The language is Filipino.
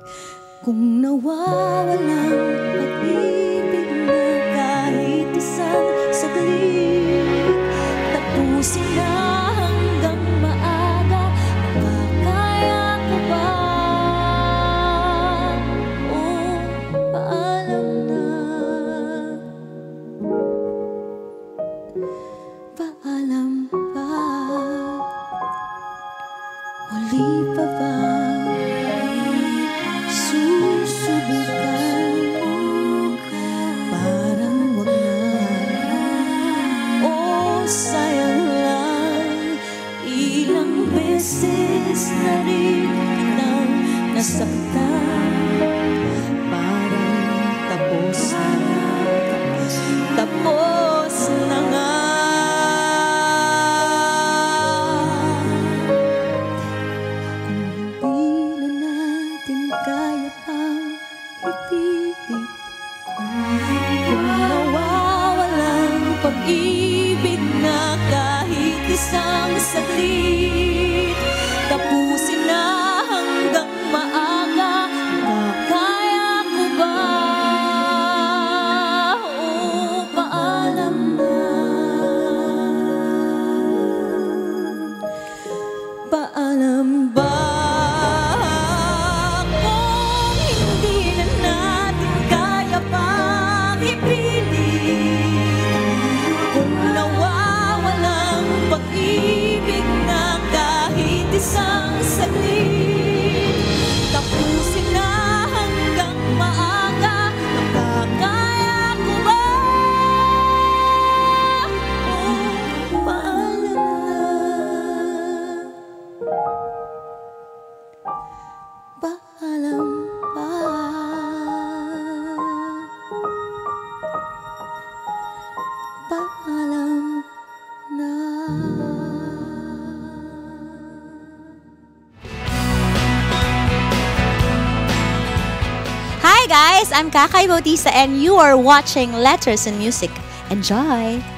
Kung nawawalang pag-ibig na kahit isang saglit, tapusin na hanggang maaga, makakaya ko ba? Oh, paalam na. Paalam ba? Muli pa ba? Susubukan, parang wag na. Oh, sayang lang, ilang beses na rin kitang nasaktan. Parang tapos na, tapos na nga. Kaya pang ipilit kung nawawalang pag-ibig na kahit isang saglit, tapusin na hanggang maaga, makakaya ko ba? Oh, paalam na. Paalam ba? Isang saglit, tapusin na hanggang maaga, makakaya ko ba? Oh, paalam na. Paalam pa. Paalam na. Hi guys, I'm Kakay Bautista and you are watching Letters and Music. Enjoy!